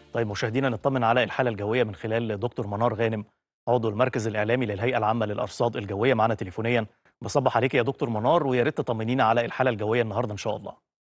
طيب مشاهدينا نطمن على الحالة الجوية من خلال دكتور منار غانم، عضو المركز الإعلامي للهيئة العامة للأرصاد الجوية، معنا تليفونيا. بصبح عليك يا دكتور منار، ويا ريت تطمنينا على الحالة الجوية النهارده إن شاء الله.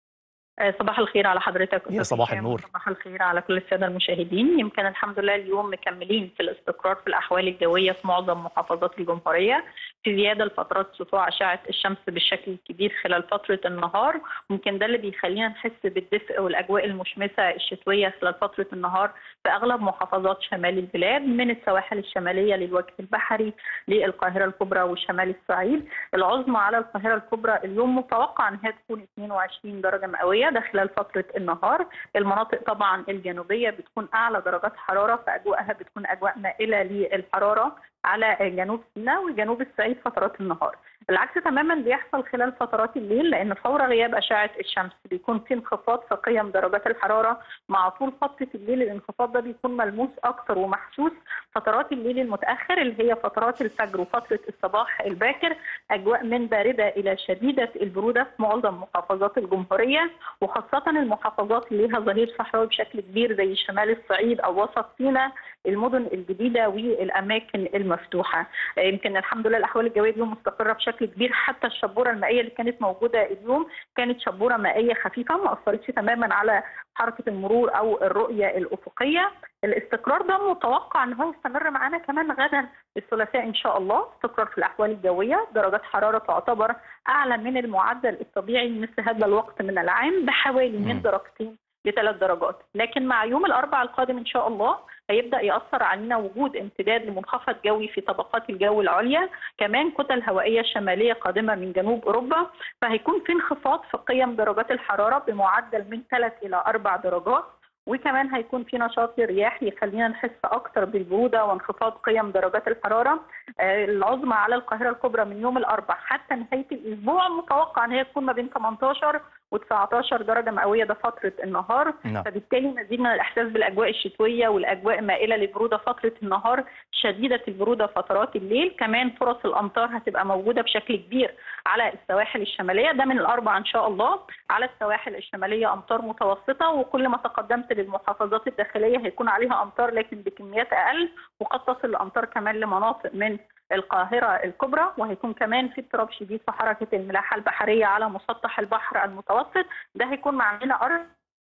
صباح الخير على حضرتك يا أستاذ صباح هشام، النور. وصباح الخير على كل السادة المشاهدين. يمكن الحمد لله اليوم مكملين في الاستقرار في الأحوال الجوية في معظم محافظات الجمهورية، في زيادة لفترات سطوع أشعة الشمس بالشكل الكبير خلال فترة النهار. ممكن ده اللي بيخلينا نحس بالدفء والأجواء المشمسة الشتوية خلال فترة النهار في أغلب محافظات شمال البلاد، من السواحل الشمالية للوجه البحري للقاهرة الكبرى وشمال الصعيد. العظمى على القاهرة الكبرى اليوم متوقع أنها تكون 22 درجة مئوية ده خلال فترة النهار. المناطق طبعا الجنوبية بتكون أعلى درجات حرارة، فأجواءها بتكون أجواء مائلة للحرارة على جنوب سيناء وجنوب الصعيد فترات النهار. العكس تماما بيحصل خلال فترات الليل، لأن فور غياب أشعة الشمس بيكون في انخفاض في قيم درجات الحرارة. مع طول فترة الليل الانخفاض ده بيكون ملموس أكثر ومحسوس. فترات الليل المتأخر اللي هي فترات الفجر وفترة الصباح الباكر أجواء من باردة إلى شديدة البرودة في معظم محافظات الجمهورية، وخاصة المحافظات اللي لها ظهير صحراوي بشكل كبير زي شمال الصعيد أو وسط سيناء، المدن الجديدة والأماكن المفتوحة. يمكن الحمد لله الأحوال الجوية اليوم مستقرة بشكل كبير. حتى الشبورة المائية اللي كانت موجودة اليوم كانت شبورة مائية خفيفة، ما أثرتش تماما على حركة المرور أو الرؤية الأفقية. الاستقرار ده متوقع أن هو يستمر معنا كمان غدا الثلاثاء إن شاء الله. استقرار في الأحوال الجوية، درجات حرارة تعتبر أعلى من المعدل الطبيعي مثل هذا الوقت من العام بحوالي من درجتين ل3 درجات. لكن مع يوم الأربعاء القادم إن شاء الله هيبدأ يأثر علينا وجود امتداد لمنخفض جوي في طبقات الجو العليا، كمان كتل هوائية شمالية قادمة من جنوب أوروبا، فهيكون في انخفاض في قيم درجات الحرارة بمعدل من 3 إلى 4 درجات. وكمان هيكون في نشاط للرياح يخلينا نحس اكتر بالبروده وانخفاض قيم درجات الحراره. العظمى على القاهره الكبرى من يوم الاربعاء حتى نهايه الاسبوع متوقع ان هي تكون ما بين 18 و19 درجه مئويه ده فتره النهار. نعم. فبالتالي مزيد من الاحساس بالاجواء الشتويه والاجواء مائله للبروده فتره النهار، شديده البروده فترات الليل. كمان فرص الامطار هتبقى موجوده بشكل كبير على السواحل الشماليه ده من الاربعاء ان شاء الله. على السواحل الشماليه امطار متوسطه، وكل ما تقدمت للمحافظات الداخليه هيكون عليها امطار لكن بكميات اقل، وقد تصل الامطار كمان لمناطق من القاهره الكبرى. وهيكون كمان في اضطراب شديد في حركه الملاحه البحريه على مسطح البحر المتوسط، ده هيكون معانا ارض.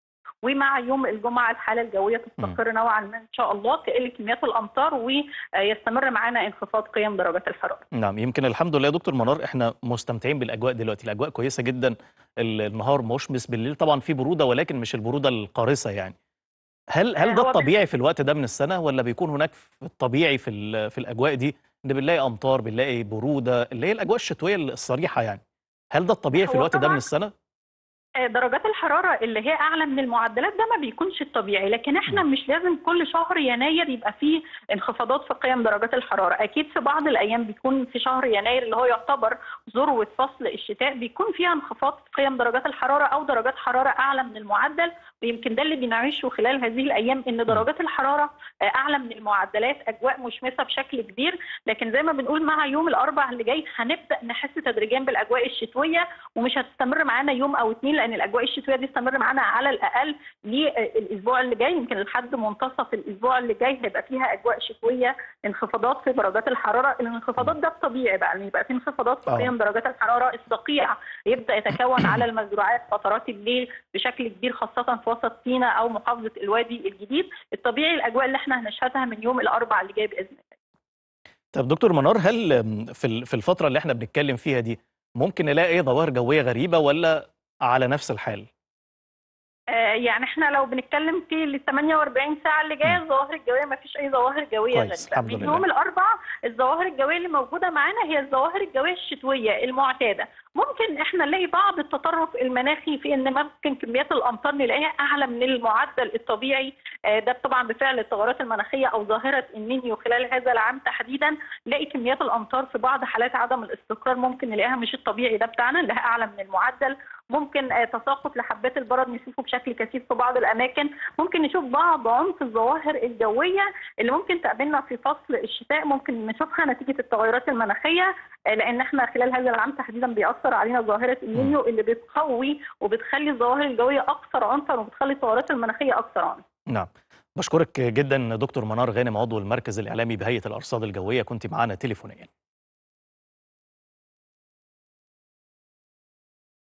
ومع يوم الجمعه الحاله الجويه تستقر نوعا ما ان شاء الله، تقل كميات الامطار ويستمر معانا انخفاض قيم درجات الحراره. نعم، يمكن الحمد لله يا دكتور منار احنا مستمتعين بالاجواء دلوقتي، الاجواء كويسه جدا. النهار مشمس، بالليل طبعا في بروده ولكن مش البروده القارصه يعني. هل ده هو الطبيعي في الوقت ده من السنه، ولا بيكون هناك في الطبيعي في الاجواء دي ان بنلاقي امطار، بنلاقي بروده اللي هي الاجواء الشتويه الصريحه يعني؟ هل ده الطبيعي في هو الوقت ده من طبعا السنه؟ درجات الحرارة اللي هي أعلى من المعدلات ده ما بيكونش الطبيعي، لكن احنا مش لازم كل شهر يناير يبقى فيه انخفاضات في قيم درجات الحرارة. أكيد في بعض الأيام بيكون في شهر يناير اللي هو يعتبر ذروة فصل الشتاء بيكون فيها انخفاض في قيم درجات الحرارة أو درجات حرارة أعلى من المعدل. ويمكن ده اللي بنعيشه خلال هذه الأيام، إن درجات الحرارة أعلى من المعدلات، أجواء مشمسة بشكل كبير. لكن زي ما بنقول مع يوم الأربعاء اللي جاي هنبدأ نحس تدريجيا بالأجواء الشتوية، ومش هتستمر معانا يوم أو اتنين، لان الاجواء الشتويه دي تستمر معانا على الاقل للاسبوع اللي جاي. يمكن لحد منتصف الاسبوع اللي جاي هيبقى فيها اجواء شتويه، انخفاضات في درجات الحراره. الانخفاضات ده الطبيعي بقى، ان يبقى في انخفاضات في اه. قيم درجات الحراره. الصقيع يبدا يتكون على المزروعات فترات الليل بشكل كبير، خاصه في وسط سيناء او محافظه الوادي الجديد. الطبيعي الاجواء اللي احنا هنشهدها من يوم الاربعاء اللي جاي باذن الله. طب دكتور منار، هل في الفتره اللي احنا بنتكلم فيها دي ممكن نلاقي ايه ظواهر جويه غريبه، ولا على نفس الحال؟ يعني احنا لو بنتكلم في ال 48 ساعة اللي جاية الظواهر الجوية ما فيش أي ظواهر جوية كويس غريبة. الحمد من لله. يوم الأربعاء الظواهر الجوية اللي موجودة معانا هي الظواهر الجوية الشتوية المعتادة. ممكن احنا نلاقي بعض التطرف المناخي في ان ممكن كميات الامطار نلاقيها اعلى من المعدل الطبيعي. ده طبعا بفعل التغيرات المناخيه او ظاهره النينيو خلال هذا العام تحديدا. نلاقي كميات الامطار في بعض حالات عدم الاستقرار ممكن نلاقيها مش الطبيعي ده بتاعنا، نلاقيها اعلى من المعدل. ممكن تساقط لحبات البرد نشوفه بشكل كثيف في بعض الاماكن. ممكن نشوف بعض عنف الظواهر الجويه اللي ممكن تقابلنا في فصل الشتاء، ممكن نشوفها نتيجه التغيرات المناخيه، لان احنا خلال هذا العام تحديدا بيأثر علينا ظاهره النينيو اللي بتقوي وبتخلي الظواهر الجويه اكثر عنفا وبتخلي التغيرات المناخيه اكثر عنف. نعم. بشكرك جدا دكتور منار غانم عضو المركز الإعلامي بهيئة الأرصاد الجوية، كنت معانا تليفونيا.